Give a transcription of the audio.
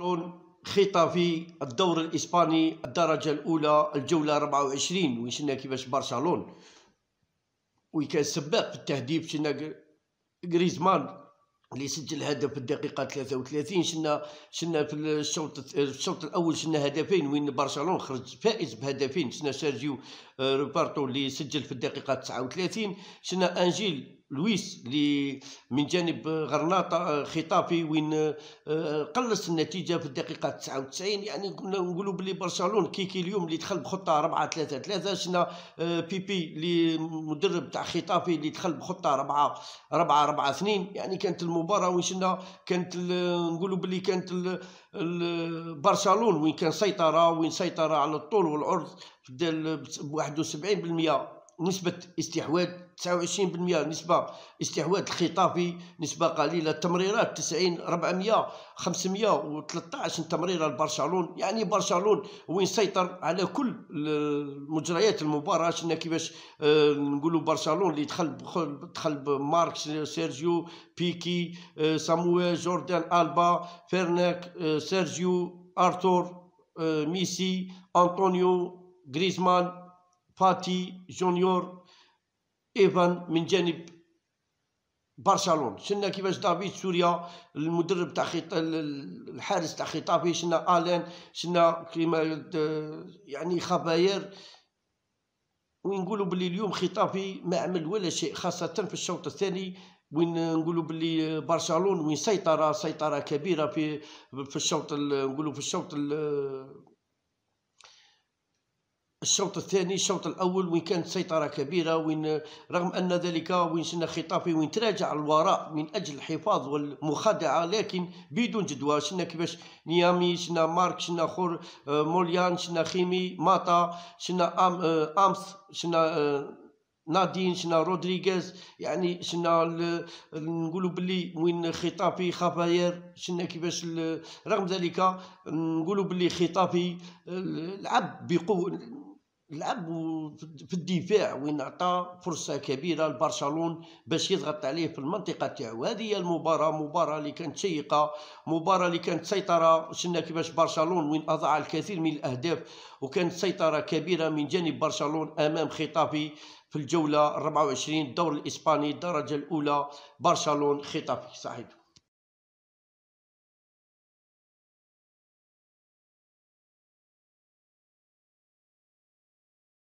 برشلونة خطافي الدور الإسباني الدرجة الأولى الجولة 24 وين شفنا كيفاش برشلونة وين كان سباق في التهديف. شفنا غريزمان اللي سجل هدف في الدقيقة 33. شفنا في الشوط الأول شفنا هدفين وين برشلونة خرج فائز بهدفين. شفنا سيرجيو روبرتو اللي سجل في الدقيقة 39. شفنا أنجيل لويس اللي من جانب غرناطة خطافي وين قلص النتيجة في الدقيقة 99. يعني كنا نقولوا بلي برشلونة كيكي اليوم اللي دخل بخطة 4-3-3. شفنا بيبي اللي مدرب تاع خطافي اللي دخل بخطة 4-4-2. يعني كانت المباراة وين شفنا كانت نقولوا بلي كانت برشلونة وين كان سيطرة على الطول والعرض ب 71% نسبة استحواذ، 29% نسبة استحواذ الخطافي، نسبة قليلة. تمريرات 90 400 513 تمريرة لبرشلونة. يعني برشلونة وين سيطر على كل مجريات المباراة. شفنا كيفاش نقولوا برشلونة اللي دخل بماركس، سيرجيو، بيكي، سامويل، جوردان ألبا، فيرناك، سيرجيو، أرتور، ميسي، أنطونيو، غريزمان، فاتي، جونيور، ايفان من جانب برشلونة. شفنا كيفاش دافيد سوريا المدرب تاع الحارس تاع خطافي. شفنا الين، شفنا كيما يعني خباير. ونقولوا باللي اليوم خطافي ما عمل ولا شيء، خاصة في الشوط الثاني وين نقولوا باللي برشلونة وين سيطرة كبيرة في الشوط نقولوا في الشوط الثاني. الشوط الاول وين كانت سيطره كبيره، وين رغم ان ذلك وين شفنا خطافي وين تراجع الوراء من اجل الحفاظ والمخادعه لكن بدون جدوى. شفنا كيفاش نيامي، شفنا مارك، شفنا خور موليان، شفنا خيمي ماتا، شفنا امس، شفنا نادين، شفنا رودريغيز. يعني شفنا نقولوا باللي وين خطافي خفاير. شفنا كيفاش رغم ذلك نقولوا باللي خطافي لعب بقوه، لعب في الدفاع وين عطى فرصه كبيره لبرشلونه باش يضغط عليه في المنطقه تاعو. هذه هي مباراه اللي كانت شيقه، مباراه اللي كانت سيطره. شفنا كيفاش برشلونه وين اضاع الكثير من الاهداف وكانت سيطره كبيره من جانب برشلونه امام خطافي في الجوله 24 الدور الاسباني الدرجه الاولى. برشلونه خطافي. صحيح.